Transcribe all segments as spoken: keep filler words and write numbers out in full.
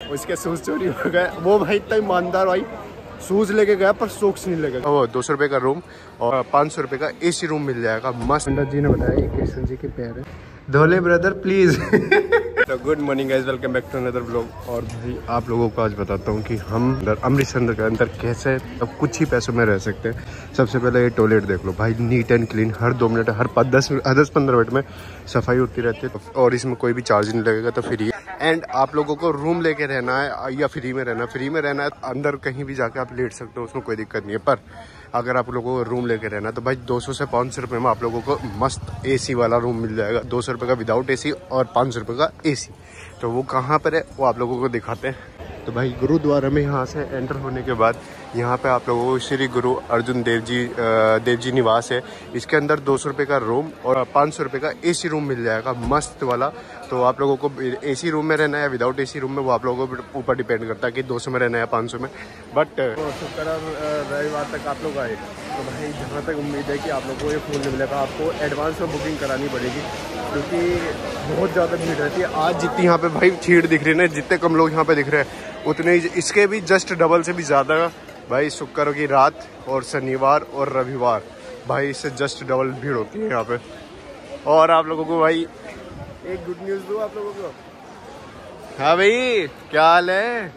उसके शूज चोरी हो गए। वो भाई इतना ईमानदार भाई, शूज लेके गया पर सॉक्स नहीं लेके गया। वो दो सौ रुपये का रूम और पाँच सौ रुपये का एसी रूम मिल जाएगा मस्त। पंडित जी ने बताया कृष्ण जी के पैर है। धोले ब्रदर प्लीज। तो good morning guys, welcome back to another blog. और भाई आप लोगों को आज बताता हूँ कि हम अमृतसर के अंदर कैसे अब कुछ ही पैसों में रह सकते हैं। सबसे पहले ये टॉयलेट देख लो भाई, नीट एंड क्लीन, हर दो मिनट हर पाँच दस दस पंद्रह मिनट में सफाई होती रहती है और इसमें कोई भी चार्ज नहीं लगेगा, तो फ्री है। एंड आप लोगों को रूम लेके रहना है या फ्री में रहना फ्री में रहना है, अंदर कहीं भी जाके आप लेट सकते हो, उसमें कोई दिक्कत नहीं है। पर अगर आप लोगों को रूम लेके रहना तो भाई दो सौ से पाँच सौ रुपये में आप लोगों को मस्त एसी वाला रूम मिल जाएगा। दो सौ रुपये का विदाउट एसी और पाँच सौ रुपये का एसी। तो वो कहाँ पर है वो आप लोगों को दिखाते हैं। तो भाई गुरुद्वारा में यहाँ से एंटर होने के बाद यहाँ पे आप लोगों को श्री गुरु अर्जुन देव जी देव जी निवास है। इसके अंदर दो सौ रुपये का रूम और पाँच सौ रुपये का एसी रूम मिल जाएगा मस्त वाला। तो आप लोगों को एसी रूम में रहना है या विदाउट एसी रूम में, वो आप लोगों को ऊपर डिपेंड करता है कि दो सौ में रहना है या पाँच सौ में। बट शुक्र रविवार तक आप लोग आए तो भाई जहाँ तक उम्मीद है कि आप लोगों को ये फ़ोन नहीं मिलेगा। आपको एडवांस में बुकिंग करानी पड़ेगी क्योंकि बहुत ज़्यादा भीड़ रहती है। आज जितनी यहाँ पे भाई भीड़ दिख रही है ना, जितने कम लोग यहाँ पे दिख रहे हैं उतने ही इसके भी जस्ट डबल से भी ज़्यादा भाई शुक्र की रात और शनिवार और रविवार भाई इससे जस्ट डबल भीड़ होती है यहाँ पे। और आप लोगों को भाई एक गुड न्यूज़ दूँ आप लोगों को। हाँ भाई क्या हाल है?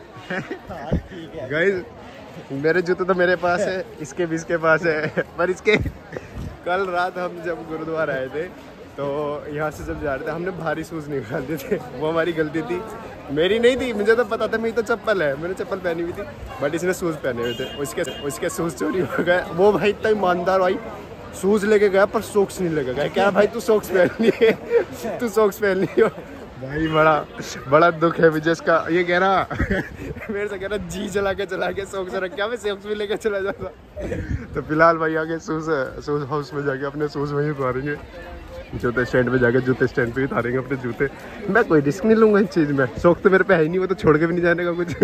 गाइस मेरे जूते तो मेरे पास है, इसके भी इसके पास है, पर इसके कल रात हम जब गुरुद्वारा आए थे तो यहाँ से जब जा रहे थे हमने भारी शूज़ निकाल दिए थे। वो हमारी गलती थी, मेरी नहीं थी, मुझे तो पता था मेरी तो चप्पल है, मैंने चप्पल पहनी हुई थी, बट इसने शूज़ पहने हुए थे। उसके उसके शूज़ चोरी हो गए। वो भाई इतना ईमानदार भाई, शूज़ लेके गया पर सॉक्स नहीं लेके गया। क्या भाई तू सॉक्स पहन लिए, तू सॉक्स पहन लियो भाई। बड़ा बड़ा दुख है विजय का। ये कह रहा मेरे से कह रहा जी चला के चला के सॉक्स रख क्या मैं सॉक्स भी लेके चला जाता। तो फिलहाल भाई आगे शूज़ शूज़ हाउस में जाके अपने शूज़ वहीं उतारेंगे, जूते स्टैंड पे जाके जूते स्टैंड पे ही उतारेंगे अपने जूते। मैं कोई रिस्क नहीं लूँगा इस चीज़ में, शौक तो मेरे पे है ही नहीं, वो तो छोड़ के भी नहीं जाने का कुछ।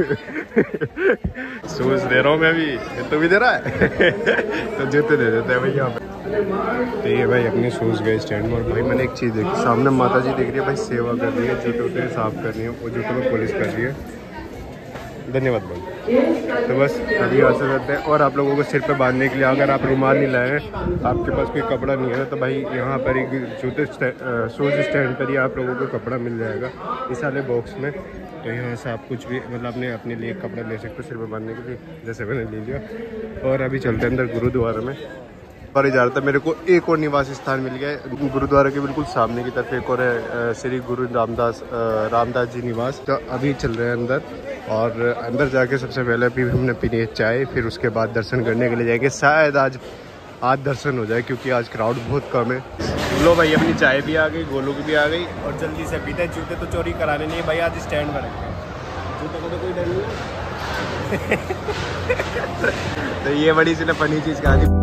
शूज़ दे रहा हूँ मैं भी, तो भी दे रहा है। तो जूते दे देते हैं भाई यहाँ पे। तो ये भाई अपने शूज़ गए स्टैंड में। और भाई मैंने एक चीज़ देखी, सामने माता जी दिख रही है भाई, सेवा कर रही है, जूते वूते साफ कर रही है, वो जूतों में पॉलिश कर रही है। धन्यवाद भाई। तो बस अभी आ सकते हैं। और आप लोगों को सिर पे बांधने के लिए अगर आप रुमाल नहीं लाए हैं, आपके पास कोई कपड़ा नहीं है, तो भाई यहाँ पर एक जूते शूज़ स्टैंड पर ही आप लोगों को कपड़ा मिल जाएगा इस वाले बॉक्स में। तो यहाँ से आप कुछ भी मतलब अपने अपने लिए कपड़ा ले सकते हो सिर पे बांधने के लिए, जैसे मैंने ले लिया। और अभी चलते हैं अंदर गुरुद्वारा में। और जा रहा था, मेरे को एक और निवास स्थान मिल गया है गुरुद्वारा के बिल्कुल सामने की तरफ। एक और है श्री गुरु रामदास रामदास जी निवास। तो अभी चल रहे हैं अंदर और अंदर जाके सबसे पहले अभी हमने पीनी है चाय, फिर उसके बाद दर्शन करने के लिए जाएंगे। शायद आज आज दर्शन हो जाए क्योंकि आज क्राउड बहुत कम है। लो भाई अपनी चाय भी आ गई, गोलू की भी आ गई और जल्दी से पीते हैं। जूते तो चोरी कराने नहीं भाई, आज स्टैंड पर रखें, जूतों को तो कोई डर नहीं है। तो ये बड़ी सी ना फनी चीज़ कहा दी।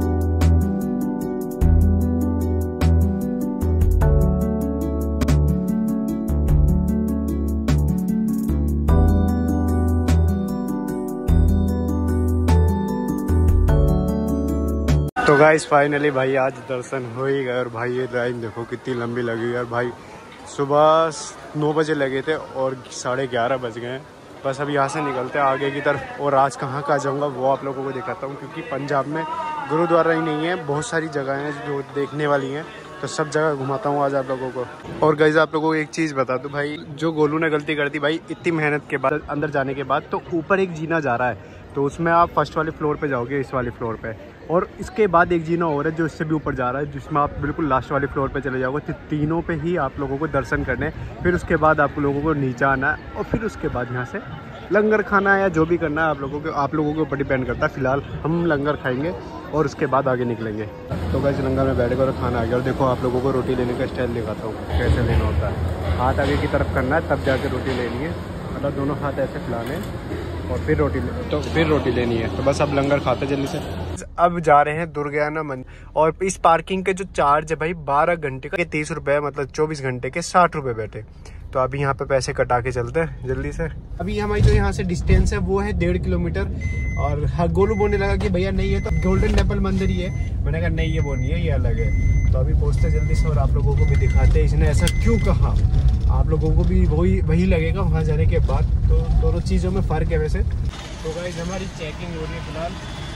तो गाइस फाइनली भाई आज दर्शन हो ही गए। और भाई ये लाइन देखो कितनी लंबी लगी है। और भाई सुबह नौ बजे लगे थे और साढ़े ग्यारह बज गए हैं। बस अब यहाँ से निकलते हैं आगे की तरफ। और आज कहाँ कहाँ जाऊँगा वो आप लोगों को दिखाता हूँ, क्योंकि पंजाब में गुरुद्वारा ही नहीं है, बहुत सारी जगह हैं जो देखने वाली हैं, तो सब जगह घुमाता हूँ आज आप लोगों को। और गाइस आप लोगों को एक चीज़ बता दूँ भाई, जो गोलू ने गलती कर दी भाई, इतनी मेहनत के बाद अंदर जाने के बाद तो ऊपर एक जीना जा रहा है, तो उसमें आप फर्स्ट वाले फ्लोर पे जाओगे, इस वाले फ्लोर पे। और इसके बाद एक जीना और है जो इससे भी ऊपर जा रहा है, जिसमें आप बिल्कुल लास्ट वाले फ्लोर पे चले जाओगे। तो तीनों पे ही आप लोगों को दर्शन करने, फिर उसके बाद आप लोगों को नीचे आना है और फिर उसके बाद यहाँ से लंगर खाना है या जो भी करना है आप लोगों को आप लोगों के ऊपर डिपेंड करता है। फिलहाल हम लंगर खाएंगे और उसके बाद आगे निकलेंगे। तो गाइस लंगर में बैठ कर खाना आ गया। और देखो आप लोगों को रोटी लेने का स्टाइल दिखाता हूँ कैसे लेना होता है। हाथ आगे की तरफ करना है तब जाके रोटी लेनी है, मतलब दोनों हाथ ऐसे फैलाने और फिर रोटी तो फिर रोटी लेनी है। तो बस अब लंगर खाते जल्दी से। अब जा रहे हैं दुर्गाना मंदिर। और इस पार्किंग के जो चार्ज है भाई बारह घंटे का तीस रुपए, मतलब चौबीस घंटे के साठ रुपए बैठे। तो अभी यहाँ पे पैसे कटा के चलते हैं जल्दी से। अभी हमारी जो यहाँ से डिस्टेंस है वो है डेढ़ किलोमीटर। और गोलू बोलने लगा कि भैया नहीं है तो गोल्डन टेम्पल मंदिर ही है। मैंने कहा नहीं ये वो नहीं है, ये अलग है। तो अभी पहुँचते जल्दी से और आप लोगों को भी दिखाते हैं इसने ऐसा क्यों कहा। आप लोगों को भी वही वही लगेगा वहाँ जाने के बाद। तो दोनों चीज़ों में फ़र्क है वैसे। तो गाइस हमारी चेकिंग हो रही है फिलहाल।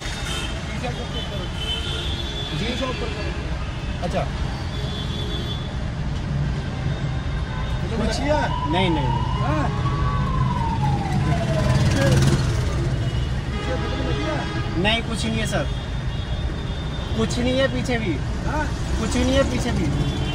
अच्छा पूछिए। नहीं नहीं नहीं कुछ नहीं है सर, कुछ नहीं है पीछे भी। हाँ? कुछ नहीं है पीछे भी।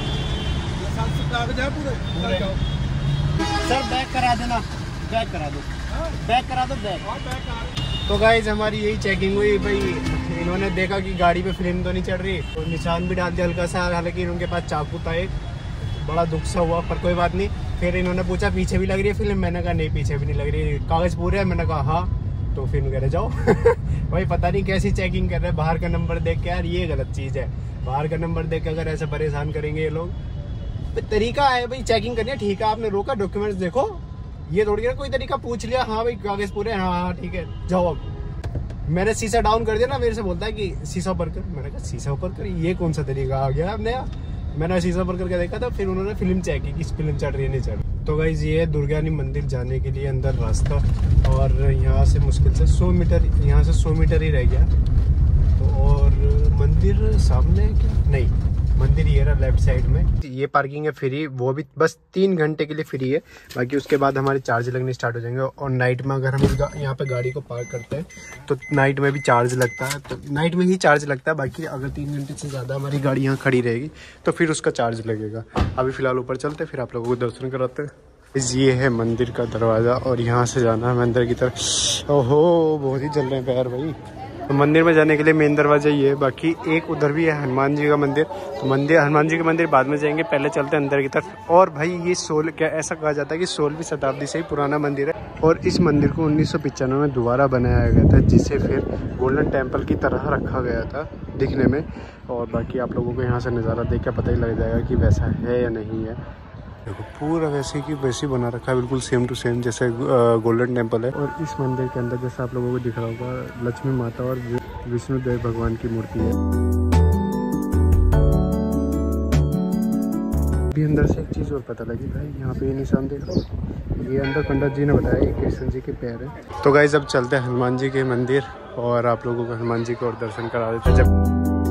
कागज है पूरे पूरे। सर बैक करा देना, बैक करा दो। हाँ? बैक करा दो बैक। हाँ, बैक करा। तो गाइज हमारी यही चेकिंग हुई भाई। इन्होंने देखा कि गाड़ी पे फिल्म तो नहीं चढ़ रही तो निशान भी डाल दिया हल्का सा। हालांकि उनके पास चाकू था एक, बड़ा दुख सा हुआ पर कोई बात नहीं। फिर इन्होंने पूछा पीछे भी लग रही है फिल्म, मैंने कहा नहीं पीछे भी नहीं लग रही, कागज पूरे है। मैंने कहा हाँ। तो फिर कह रहे जाओ। भाई पता नहीं कैसी चेकिंग कर रहे हैं, बाहर का नंबर देख के। यार ये गलत चीज़ है, बाहर का नंबर देख के अगर ऐसे परेशान करेंगे ये लोग। तरीका है भाई चेकिंग करनी है, ठीक है आपने रोका डॉक्यूमेंट्स देखो, ये थोड़ी ना कोई तरीका पूछ लिया हाँ भाई कागज पूरे, हाँ हाँ ठीक है जाओ। अब मैंने शीशा डाउन कर दिया ना, मेरे से बोलता है कि शीशा ऊपर कर। मैंने कहा शीशा ऊपर कर, ये कौन सा तरीका आ गया नया। मैंने शीशा ऊपर करके देखा था, फिर उन्होंने फिल्म चेक की कि फिल्म चल रही है नहीं चल रही। तो गाइज ये है दुर्गानी मंदिर जाने के लिए अंदर रास्ता, और यहाँ से मुश्किल से सौ मीटर, यहाँ से सौ मीटर ही रह गया। तो और मंदिर सामने है क्या? नहीं, मंदिर ये रहा लेफ्ट साइड में। ये पार्किंग है फ्री, वो भी बस तीन घंटे के लिए फ्री है। बाकी उसके बाद हमारे चार्ज लगने स्टार्ट हो जाएंगे। और नाइट में अगर हम यहाँ पे गाड़ी को पार्क करते हैं तो नाइट में भी चार्ज लगता है, तो नाइट में ही चार्ज लगता है। बाकी अगर तीन घंटे से ज़्यादा हमारी गाड़ी यहाँ खड़ी रहेगी तो फिर उसका चार्ज लगेगा। अभी फ़िलहाल ऊपर चलते फिर आप लोगों को दर्शन कराते हैं। ये है मंदिर का दरवाज़ा और यहाँ से जाना है अंदर की तरफ। ओहो बहुत ही जल रहे हैं पैर भाई। तो मंदिर में जाने के लिए मेन दरवाजा ये है। बाकी एक उधर भी है हनुमान जी का मंदिर, तो मंदिर हनुमान जी के मंदिर बाद में जाएंगे, पहले चलते हैं अंदर की तरफ। और भाई ये सोलह क्या ऐसा कहा जाता है कि सोलहवीं शताब्दी से ही पुराना मंदिर है, और इस मंदिर को उन्नीस सौ पचानवे में दोबारा बनाया गया था, जिसे फिर गोल्डन टेम्पल की तरह रखा गया था दिखने में। और बाकी आप लोगों को यहाँ से नज़ारा देख कर पता ही लग जाएगा कि वैसा है या नहीं है। देखो पूरा वैसे की वैसे बना रखा है, बिल्कुल सेम टू सेम जैसे गोल्डन टेम्पल है। और इस मंदिर के अंदर जैसे आप लोगों को दिख रहा होगा लक्ष्मी माता और विष्णुदेव भगवान की मूर्ति है। अभी अंदर से एक चीज़ और पता लगी भाई, यहाँ पे ये निशान देख रहा हूँ, ये अंदर पंडित जी ने बताया ये कृष्ण जी के पैर है। तो गाइस अब चलते हैं हनुमान जी के मंदिर और आप लोगों को हनुमान जी को और दर्शन करा देते हैं। जब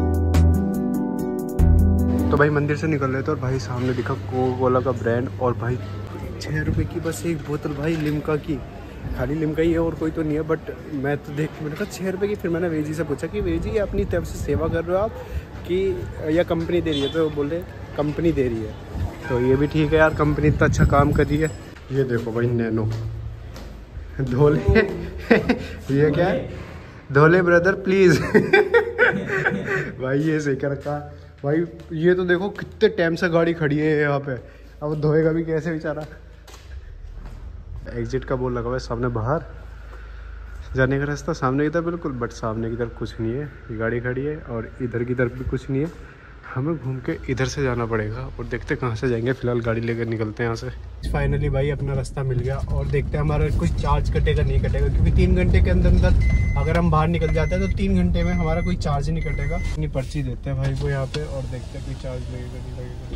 तो भाई मंदिर से निकल रहे थे और भाई सामने दिखा कोका कोला का ब्रांड, और भाई छः रुपये की बस एक बोतल भाई लिम्का की, खाली लिम्का ही है और कोई तो नहीं है। बट मैं तो देख के मैंने कहा छः रुपये की। फिर मैंने वेजी से पूछा कि वेजी अपनी तरफ से सेवा कर रहे हो आप कि या कंपनी दे रही है, तो बोले कंपनी दे रही है। तो ये भी ठीक है यार, कंपनी इतना अच्छा काम कर रही है। ये देखो भाई नैनो धोले ये क्या है धोले ब्रदर प्लीज़। भाई ये सही कर रखा भाई। ये तो देखो कितने टाइम से गाड़ी खड़ी है यहाँ पे, अब धोएगा भी कैसे बेचारा। एग्जिट का बोर्ड लगा हुआ है सामने, बाहर जाने का रास्ता सामने की तरफ बिल्कुल, बट सामने की तरफ कुछ नहीं है, ये गाड़ी खड़ी है और इधर की तरफ भी कुछ नहीं है। हमें घूम के इधर से जाना पड़ेगा और देखते कहाँ से जाएंगे। फिलहाल गाड़ी लेकर निकलते हैं यहाँ से। फाइनली भाई अपना रास्ता मिल गया और देखते हैं हमारा कुछ चार्ज कटेगा नहीं कटेगा, क्योंकि तीन घंटे के अंदर अंदर अगर हम बाहर निकल जाते हैं तो तीन घंटे में हमारा कोई चार्ज नहीं कटेगा। अपनी पर्ची देते हैं भाई को यहाँ पे और देखते हैं कोई चार्ज लगेगा नहीं लगेगा।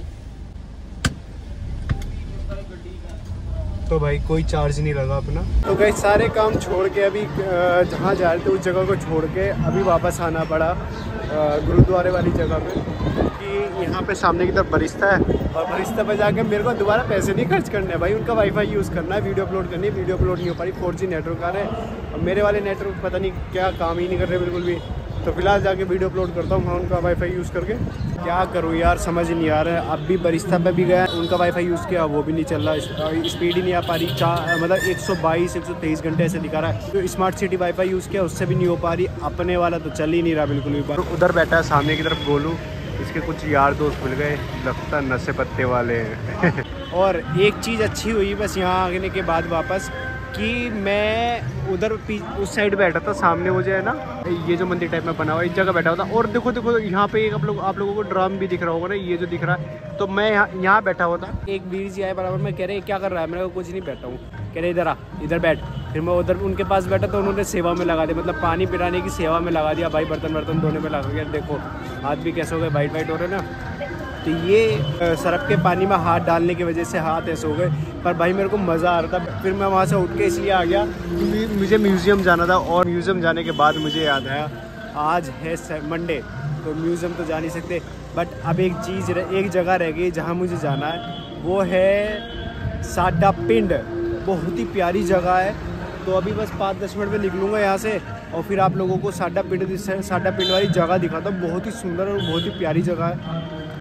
तो भाई कोई चार्ज नहीं लगा अपना। तो भाई सारे काम छोड़ के अभी जहाँ जा रहे थे उस जगह को छोड़ के अभी वापस आना पड़ा गुरुद्वारे वाली जगह पे, क्योंकि यहाँ पे सामने की तरफ बरिश्ता है और बरिश्ता पे जाके मेरे को दोबारा पैसे नहीं खर्च करने हैं भाई। उनका वाईफाई यूज़ करना है, वीडियो अपलोड करनी है, वीडियो अपलोड नहीं हो पा रही, फोर जी नेटवर्क आ रहे हैं और मेरे वाले नेटवर्क पता नहीं क्या काम ही नहीं कर रहे बिल्कुल भी। तो फिलहाल जाके वीडियो अपलोड करता हूँ वहाँ उनका वाईफाई यूज़ करके। क्या करूँ यार समझ नहीं आ रहा है। अब भी बरिश्ता पे भी गया, उनका वाईफाई यूज़ किया वो भी नहीं चल रहा, स्पीड ही नहीं आ पा रही। चार मतलब एक सौ बाईस एक सौ तेईस घंटे ऐसे दिखा रहा है। तो स्मार्ट सिटी वाईफाई यूज़ किया उससे भी नहीं हो पा रही, अपने वाला तो चल ही नहीं रहा बिल्कुल भी। तो उधर बैठा है सामने की तरफ गोलू, इसके कुछ यार दोस्त मिल गए, लगता नशे पत्ते वाले हैं। और एक चीज़ अच्छी हुई बस यहाँ आने के बाद वापस, कि मैं उधर उस साइड बैठा था, सामने मुझे है ना ये जो मंदिर टाइप में बना हुआ है इस जगह बैठा हुआ था। और देखो देखो यहाँ पे एक आप लोग आप लोगों को ड्रम भी दिख रहा होगा ना, ये जो दिख रहा है। तो मैं यहाँ यहाँ बैठा हुआ था, एक वीर जी आए बराबर में, कह रहे क्या कर रहा है, मैंने कुछ नहीं बैठा हूँ, कह रहे इधर आ इधर बैठ। फिर मैं उधर उनके पास बैठा तो उन्होंने सेवा में लगा दिया, मतलब पानी पिलाने की सेवा में लगा दिया भाई, बर्तन बर्तन धोने में लगा दिया। देखो हाथ भी कैसे हो गए, वाइट वाइट हो रहे ना। तो ये सरफ के पानी में हाथ डालने की वजह से हाथ ऐसे हो गए। पर भाई मेरे को मज़ा आ रहा था। फिर मैं वहाँ से उठ के इसलिए आ गया क्योंकि मुझे म्यूज़ियम जाना था, और म्यूज़ियम जाने के बाद मुझे याद आया आज है मंडे, तो म्यूज़ियम तो जा नहीं सकते। बट अब एक चीज़ एक जगह रह गई जहाँ मुझे जाना है, वो है साडा पिंड। बहुत ही प्यारी जगह है। तो अभी बस पाँच दस मिनट में निकलूँगा यहाँ से, और फिर आप लोगों को साडा पिंड साडा पिंड वाली जगह दिखाता हूँ। बहुत ही सुंदर और बहुत ही प्यारी जगह है।